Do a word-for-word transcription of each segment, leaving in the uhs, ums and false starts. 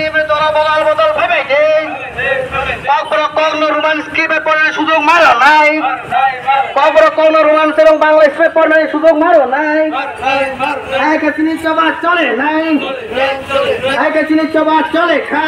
Scheme তোরা বদল বদল ভাইবাইতে কখনো কখনো রোমান স্কিমে পড়ার সুযোগ মারো নাই, কখনো কখনো রোমান্স এবং বাংলা স্কিমে পড়ার সুযোগ মারো নাই। একে চিনি চবা চলে নাই, একে চিনি চবা চলে খা।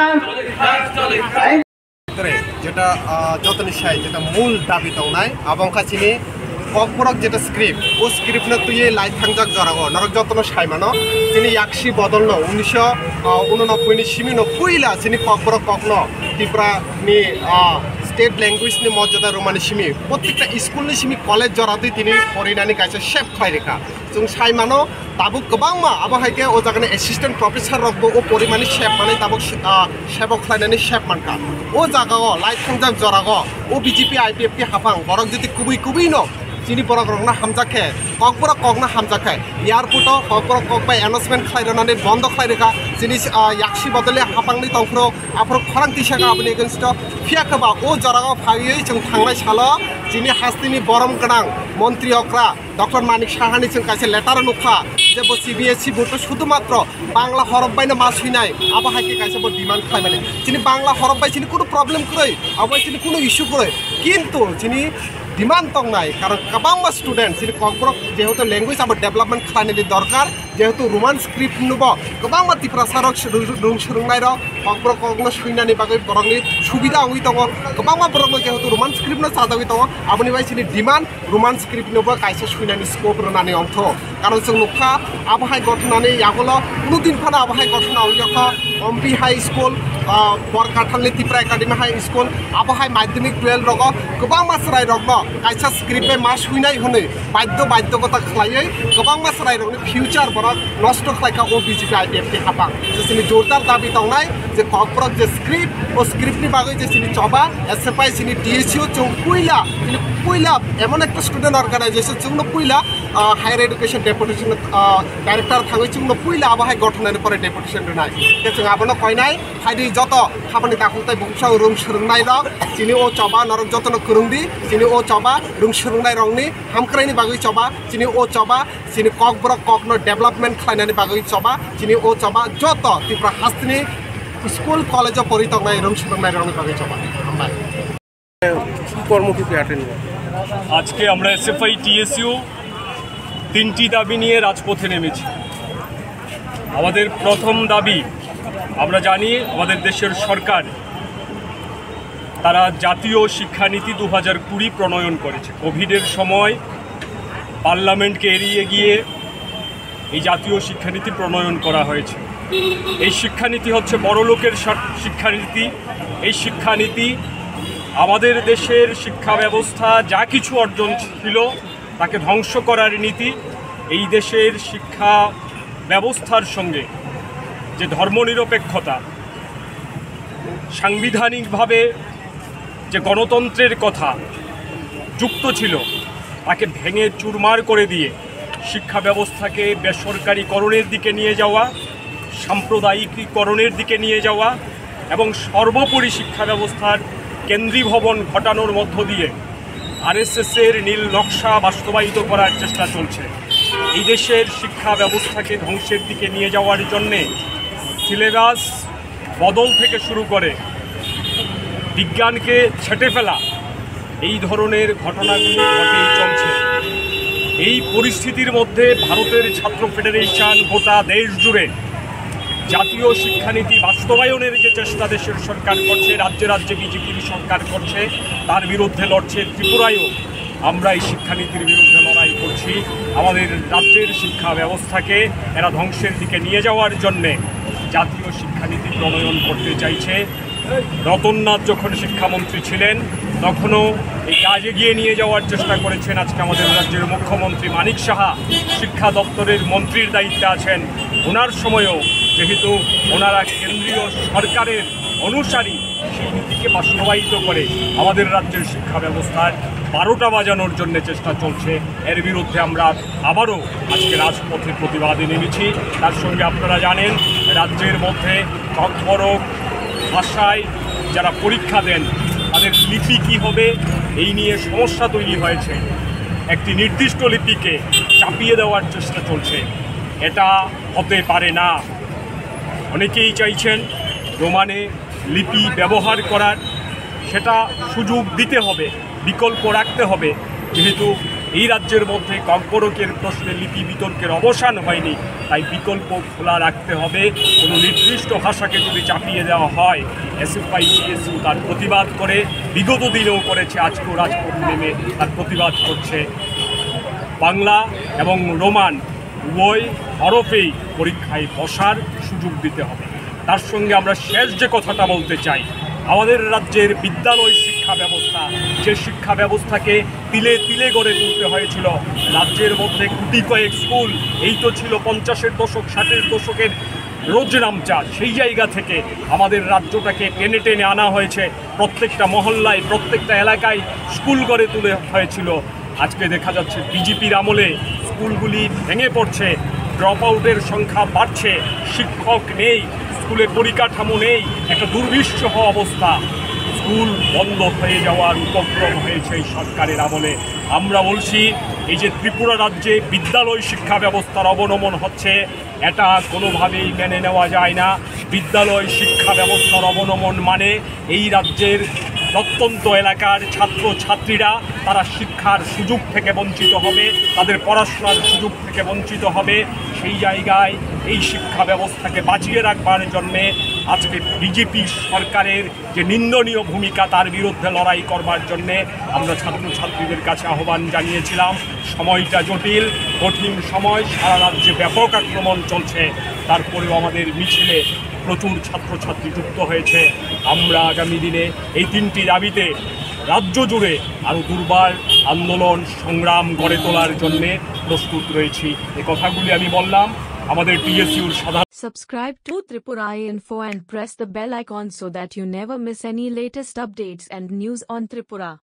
যেটা যতনি সাই যেটা মূল দাবি দंनाय আবংখা চিনি ককবরক যেটা স্ক্রিপ্ট ও স্ক্রিপ্ট না তুই লাইট থাংজাক জরাগো নরক যতন সাইমানো চিনি একশি বদল উনিশশো উননব্বই नि सिमी पहला चिनी ककबरक ककन त्रिपुरा नि स्टेट लैंग्वेज नि मर्यादा रोमानि सिमी प्रत्येकटा स्कूल नि सिमी कलेज जराते तिनी फरायनानै गायसे शेप खायरेखा जों साइमानो दाबो गोबांमा आबहायके ओ जागानि एसिस्टेंट प्रोफेसर रकबो ओ परिमानि शेप माने दाबो शेबक खायनानै शेप मानका ओ जागाओ लाइट थांजाक जरागो ओ बीजेपी आईपीएफ के हाफां बरक जति कुबुइ कुबुइ न चिनी बरक रंगना हामजाखे ककबरक ककना हामजाखे एयारपोर्टआव ककबरक कक बाय एनाउंसमेंट खायरानानै बन्द खायरेखा चिनी याक्सी बदले हाफांनि तंफ्रो आफर खरां तिसागा आबनि एगेन्स्ट फियाखबा ओ जरागाव फायै जों थांनाय साल चिनी हास्तिनि बरम गोनां मन्त्री अक्रा डॉक्टर मानिक साहानि जों कासे लेटार नुखा जेबो सीबीएसई बोर्ड शुधुमात्र बांला हरफ बायनो मास हुइनाय आबहायके कासेबो डिमांड खालामनानै चिनी बांला हरफ बाय चिनी कोनो प्रॉब्लेम करै आबहाय चिनी कोनो इश्यू करै किन्तु चिनी डिमांड दंनाय कारण गोबां स्टूडेंट चिनी ककबरक जेहेतु लैंग्वेज आबो डेवलपमेंट खालामनायनि दरकार जेहेतु रोमान स्क्रिप्ट नुबो गोबां त्रिपुरा सारक रुं सोलोंनाय र ककबरक ककनो सुइनानि बागै बरकनि सुबिदा हुइ दङ गोबां बरकनो जेहेतु रोमान स्क्रिप्ट न साजावि दङ आबनि बाय चिनी डिमांड रोमान स्क्रिप्ट नुबो कायसे सुइनानि स्कोप रनानै अंथ कारण जों नुखा आबहाय गठनानै यागोलो कुनु दिन फाना आबहाय गठनाव यखा एमपी हाई स्कूल बरकाथालनि त्रिपुरा एकाडेमी हाई स्कूल आबहाय माध्यमिक टुवेल्व रग गोबां मासराय रग कायसा स्क्रिप्ट मास हुइनाय हनै बाध्य बाध्यकता खालायै गोबां मासराय रगनि फ्यूचर बरक नष्ट खालायखा ओ बीजेपी आईपीएफ के हाफां जेसिनि जोरदार दाबि दंनाय जे ककबरक जे स्क्रिप्ट ओ स्क्रिप्टनि बागै जेसिनि चबा एसएफआई सिनि टीएसयू जों पुइला चिनि पुइला एमन एकटा स्टूडेंट अर्गानाइजेशन जोंनो पुइला हायर एडुकेशन डेपुटेशन डायरेक्टर थाङै जोंनो पुइला आबहाय गठनायनि परे डेपुटेशन होनाय जों आबनो कयनाय फायदि जत खामानि दाखुंथाय बुंसाव रुं सोलोंनाय र चिनि ओ चबा नरक जतन खुरुंदि चिनि ओ चबा रुं सोलोंनाय रंनि हामक्रायनि बागै चबा चिनि ओ चबा चिनि ककबरक ककनो डेभलपमेन्ट खालायनायनि बागै चबा चिनि ओ चबा जत त्रिपुरा हास्तिनि स्कूल कलेज परितंनाय रुं सोलोंनाय रंनि बागै चबा हामबाय কর্মসূচি আটেন আজকে আমরা এসএফআই টিএসইউ তিনটি দাবি নিয়ে রাজপথে নেমেছি। আমাদের প্রথম দাবি আমরা জানি আমাদের দেশের সরকার তারা জাতীয় শিক্ষানীতি দু হাজার কুড়ি প্রণয়ন করেছে। কোভিডের সময় পার্লামেন্টকে এড়িয়ে গিয়ে এই জাতীয় শিক্ষানীতি প্রণয়ন করা হয়েছে। এই শিক্ষানীতি হচ্ছে বড়লোকের শিক্ষানীতি। এই শিক্ষানীতি আমাদের দেশের শিক্ষা ব্যবস্থা যা কিছু অর্জন ছিল তাকে ধ্বংস করার নীতি। এই দেশের শিক্ষা ব্যবস্থার সঙ্গে যে ধর্মনিরপেক্ষতা, সাংবিধানিকভাবে যে গণতন্ত্রের কথা যুক্ত ছিল তাকে ভেঙে চুরমার করে দিয়ে শিক্ষা ব্যবস্থাকে বেসরকারীকরণের দিকে নিয়ে যাওয়া, সাম্প্রদায়িকীকরণের দিকে নিয়ে যাওয়া এবং সর্বোপরি শিক্ষা ব্যবস্থার কেন্দ্রীয় ভবন ঘটানোর মধ্য দিয়ে আরএসএসের নীল নকশা বাস্তবায়িত করার চেষ্টা চলছে। এই দেশের শিক্ষা ব্যবস্থাকে ধ্বংসের দিকে নিয়ে যাওয়ার জন্যে সিলেবাস বদল থেকে শুরু করে বিজ্ঞানকে ছেঁটে ফেলা এই ধরনের ঘটনাগুলি ঘটেই চলছে। এই পরিস্থিতির মধ্যে ভারতের ছাত্র ফেডারেশন গোটা দেশ জুড়ে জাতীয় শিক্ষানীতি বাস্তবায়নের যে চেষ্টা দেশের সরকার করছে, রাজ্যে রাজ্যে বিজেপির সরকার করছে, তার বিরুদ্ধে লড়ছে। ত্রিপুরায়ও আমরা এই শিক্ষানীতির বিরুদ্ধে লড়াই করছি। আমাদের রাজ্যের শিক্ষা ব্যবস্থাকে এরা ধ্বংসের দিকে নিয়ে যাওয়ার জন্যে জাতীয় শিক্ষানীতি প্রণয়ন করতে চাইছে। রতননাথ যখন শিক্ষামন্ত্রী ছিলেন তখনও এই কাজ এগিয়ে নিয়ে যাওয়ার চেষ্টা করেছেন। আজকে আমাদের রাজ্যের মুখ্যমন্ত্রী মানিক সাহা শিক্ষা দপ্তরের মন্ত্রীর দায়িত্বে আছেন। ওনার সময়ও যেহেতু ওনারা কেন্দ্রীয় সরকারের অনুসারী, সেই নীতিকে বাস্তবায়িত করে আমাদের রাজ্যের শিক্ষা ব্যবস্থার বারোটা বাজানোর জন্য চেষ্টা চলছে। এর বিরুদ্ধে আমরা আবারও আজকে রাজপথে প্রতিবাদে নেমেছি। তার সঙ্গে আপনারা জানেন রাজ্যের মধ্যে ককবরক ভাষায় যারা পরীক্ষা দেন তাদের লিপি কী হবে এই নিয়ে সমস্যা তৈরি হয়েছে। একটি নির্দিষ্ট লিপিকে চাপিয়ে দেওয়ার চেষ্টা চলছে। এটা হতে পারে না। অনেকেই চাইছেন রোমানে লিপি ব্যবহার করার সেটা সুযোগ দিতে হবে, বিকল্প রাখতে হবে। যেহেতু এই রাজ্যের মধ্যে কর্করকের প্রশ্নে লিপি বিতর্কের অবসান হয়নি, তাই বিকল্প খোলা রাখতে হবে। কোনো নির্দিষ্ট ভাষাকে যদি চাপিয়ে দেওয়া হয়, এসএফআই টিএসইউ তার প্রতিবাদ করে, বিগত দিনেও করেছে, আজকেও রাজপথ নেমে তার প্রতিবাদ করছে। বাংলা এবং রোমান উভয় হরফেই পরীক্ষায় বসার সুযোগ দিতে হবে। তার সঙ্গে আমরা শেষ যে কথাটা বলতে চাই, আমাদের রাজ্যের বিদ্যালয় শিক্ষা ব্যবস্থা, যে শিক্ষা ব্যবস্থাকে তিলে তিলে গড়ে তুলতে হয়েছিল, রাজ্যের মধ্যে কোটি কয়েক স্কুল, এই তো ছিল পঞ্চাশের দশক ষাটের দশকের রোজনামচা, সেই জায়গা থেকে আমাদের রাজ্যটাকে টেনে টেনে আনা হয়েছে। প্রত্যেকটা মহল্লায়, প্রত্যেকটা এলাকায় স্কুল গড়ে তুলে হয়েছিল। আজকে দেখা যাচ্ছে বিজেপির আমলে স্কুলগুলি ভেঙে পড়ছে, ড্রপ আউটের সংখ্যা বাড়ছে, শিক্ষক নেই, স্কুলে পরিকাঠামো নেই, একটা দুর্বিষহ অবস্থা। স্কুল বন্ধ হয়ে যাওয়ার উপক্রম হয়েছে এই সরকারের আমলে। আমরা বলছি, এই যে ত্রিপুরা রাজ্যে বিদ্যালয় শিক্ষা ব্যবস্থার অবনমন হচ্ছে, এটা কোনোভাবেই মেনে নেওয়া যায় না। বিদ্যালয় শিক্ষা ব্যবস্থার অবনমন মানে এই রাজ্যের প্রত্যন্ত এলাকার ছাত্র ছাত্রীরা তারা শিক্ষার সুযোগ থেকে বঞ্চিত হবে, তাদের পড়াশোনার সুযোগ থেকে বঞ্চিত হবে। সেই জায়গায় এই শিক্ষা ব্যবস্থাকে বাঁচিয়ে রাখবার জন্যে আজকে বিজেপি সরকারের যে নিন্দনীয় ভূমিকা, তার বিরুদ্ধে লড়াই করবার জন্যে আমরা ছাত্রছাত্রীদের কাছে আহ্বান জানিয়েছিলাম। সময়টা জটিল, কঠিন সময়, সারা রাজ্যে ব্যাপক আক্রমণ চলছে, তারপরেও আমাদের মিছিলে প্রচুর ছাত্রছাত্রী যুক্ত হয়েছে। আমরা আগামী দিনে এই তিনটি দাবিতে রাজ্য জুড়ে আরও দুর্বার আন্দোলন সংগ্রাম গড়ে তোলার জন্যে প্রস্তুত রয়েছি। এই কথাগুলি আমি বললাম। আমাদের টিএসইউর সাধারণ Subscribe to Tripura Info and press the bell icon so that you never miss any latest updates and news on Tripura.